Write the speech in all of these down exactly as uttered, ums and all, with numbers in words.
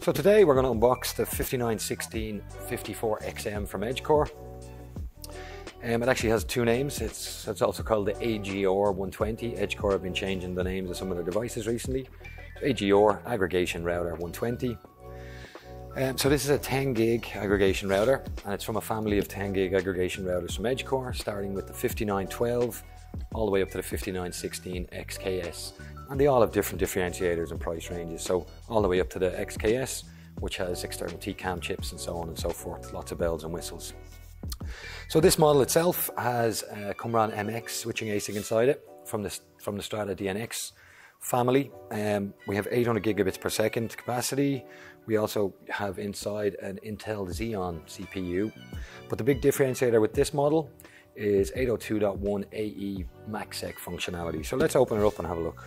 So today we're going to unbox the fifty-nine sixteen fifty-four X M from Edgecore. Um, it actually has two names. It's, it's also called the A G R one twenty. Edgecore have been changing the names of some of their devices recently. So A G R, Aggregation Router one twenty. Um, so this is a ten gig aggregation router, and it's from a family of ten gig aggregation routers from Edgecore, starting with the fifty-nine twelve all the way up to the fifty-nine sixteen X K S. And they all have different differentiators and price ranges. So all the way up to the X K S, which has external T CAM chips and so on and so forth. Lots of bells and whistles. So this model itself has a Qumran M X switching A S I C inside it from the, from the Strata D N X family. Um, we have eight hundred gigabits per second capacity. We also have inside an Intel Xeon C P U. But the big differentiator with this model is eight oh two dot one A E MACsec functionality. So let's open it up and have a look.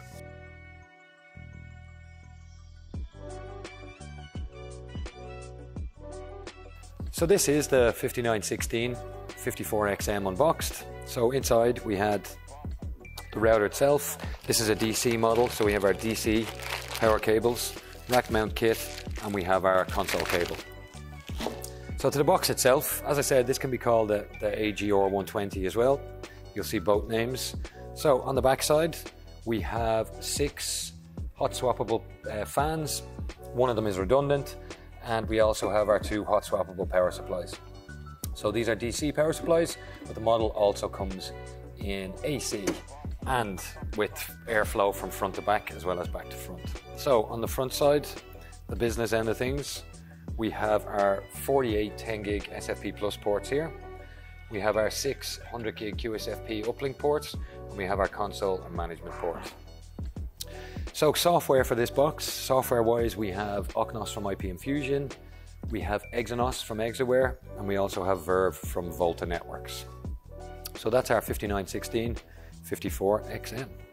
So this is the fifty-nine sixteen fifty-four X M unboxed. So inside we had the router itself. This is a D C model, so we have our D C power cables, rack mount kit, and we have our console cable. So to the box itself, as I said, this can be called the, the A G R one twenty as well. You'll see both names. So on the back side, we have six hot swappable uh, fans. One of them is redundant. And we also have our two hot swappable power supplies. So these are D C power supplies, but the model also comes in A C and with airflow from front to back as well as back to front. So on the front side, the business end of things, we have our forty-eight ten gig S F P plus ports here. We have our six one hundred gig Q S F P uplink ports, and we have our console and management port. So software for this box, software-wise, we have Oknos from I P Infusion, we have Exynos from Exaware, and we also have Verve from Volta Networks. So that's our fifty-nine sixteen fifty-four X M.